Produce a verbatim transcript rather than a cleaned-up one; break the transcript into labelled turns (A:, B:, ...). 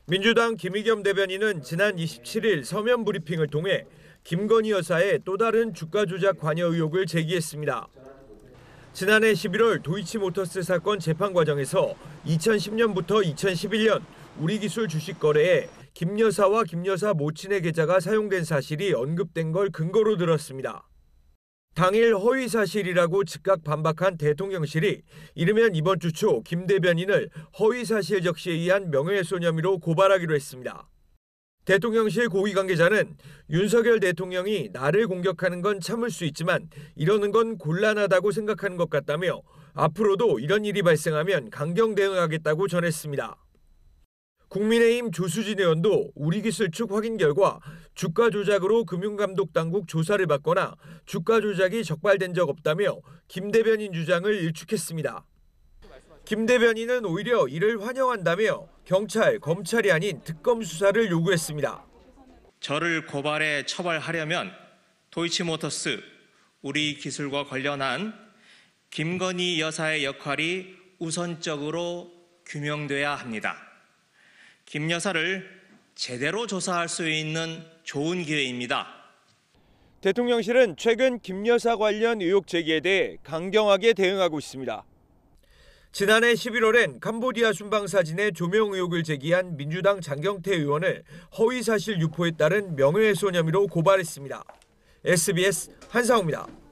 A: 민주당 김의겸 대변인은 지난 이십칠 일 서면 브리핑을 통해 김건희 여사의 또 다른 주가 조작 관여 의혹을 제기했습니다. 지난해 십일월 도이치모터스 사건 재판 과정에서 이천십 년부터 이천십일 년 우리기술 주식 거래에 김 여사와 김 여사 모친의 계좌가 사용된 사실이 언급된 걸 근거로 들었습니다. 당일 허위 사실이라고 즉각 반박한 대통령실이 이르면 이번 주 초 김 대변인을 허위 사실 적시에 의한 명예훼손 혐의로 고발하기로 했습니다. 대통령실 고위 관계자는 윤석열 대통령이 나를 공격하는 건 참을 수 있지만 이러는 건 곤란하다고 생각하는 것 같다며 앞으로도 이런 일이 발생하면 강경 대응하겠다고 전했습니다. 국민의힘 조수진 의원도 우리기술 측 확인 결과 주가 조작으로 금융감독당국 조사를 받거나 주가 조작이 적발된 적 없다며 김 대변인 주장을 일축했습니다. 김 대변인은 오히려 이를 환영한다며 경찰, 검찰이 아닌 특검 수사를 요구했습니다.
B: 저를 고발해 처벌하려면 도이치모터스, 우리기술과 관련한 김건희 여사의 역할이 우선적으로 규명돼야 합니다. 김 여사를 제대로 조사할 수 있는 좋은 기회입니다.
A: 대통령실은 최근 김 여사 관련 의혹 제기에 대해 강경하게 대응하고 있습니다. 지난해 십일월엔 캄보디아 순방 사진의 조명 의혹을 제기한 민주당 장경태 의원을 허위사실 유포에 따른 명예훼손 혐의로 고발했습니다. 에스비에스 한상우입니다.